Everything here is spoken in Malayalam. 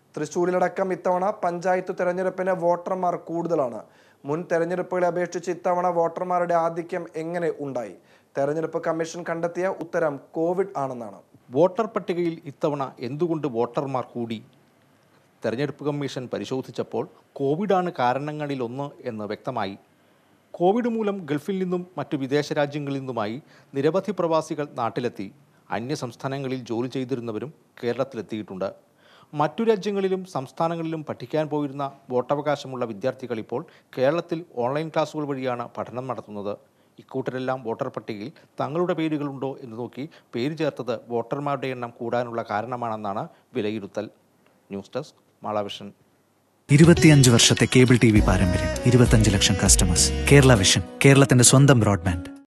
തൃശ്ശൂരിലടക്കം ഇത്തവണ പഞ്ചായത്ത് തെരഞ്ഞെടുപ്പിന് വോട്ടർമാർ കൂടുതലാണ്. മുൻ തെരഞ്ഞെടുപ്പുകളെ അപേക്ഷിച്ച് ഇത്തവണ വോട്ടർമാരുടെ ആധിക്യം എങ്ങനെ ഉണ്ടായി? തെരഞ്ഞെടുപ്പ് കമ്മീഷൻ കണ്ടെത്തിയ ഉത്തരം കോവിഡ് ആണെന്നാണ്. വോട്ടർ പട്ടികയിൽ ഇത്തവണ എന്തുകൊണ്ട് വോട്ടർമാർ കൂടി? തെരഞ്ഞെടുപ്പ് കമ്മീഷൻ പരിശോധിച്ചപ്പോൾ കോവിഡാണ് കാരണങ്ങളിലൊന്ന് എന്ന് വ്യക്തമായി. കോവിഡ് മൂലം ഗൾഫിൽ നിന്നും മറ്റു വിദേശ രാജ്യങ്ങളിൽ നിന്നുമായി നിരവധി പ്രവാസികൾ നാട്ടിലെത്തി. അന്യ സംസ്ഥാനങ്ങളിൽ ജോലി ചെയ്തിരുന്നവരും കേരളത്തിലെത്തിയിട്ടുണ്ട്. മറ്റു രാജ്യങ്ങളിലും സംസ്ഥാനങ്ങളിലും പഠിക്കാൻ പോയിരുന്ന വോട്ടവകാശമുള്ള വിദ്യാർത്ഥികൾ ഇപ്പോൾ കേരളത്തിൽ ഓൺലൈൻ ക്ലാസുകൾ വഴിയാണ് പഠനം നടത്തുന്നത്. ഇക്കൂട്ടരെല്ലാം വോട്ടർ പട്ടികയിൽ തങ്ങളുടെ പേരുകളുണ്ടോ എന്ന് നോക്കി പേര് ചേർത്തത് വോട്ടർമാരുടെ എണ്ണം കൂടാനുള്ള കാരണമാണെന്നാണ് വിലയിരുത്തൽ. News desk Malavision. 25 വർഷത്തെ കേബിൾ TV പാരമ്പര്യം, 25 ലക്ഷം കസ്റ്റമേഴ്സ്. കേരള വിഷൻ, കേരളത്തിന്റെ സ്വന്തം ബ്രോഡ്ബാൻഡ്.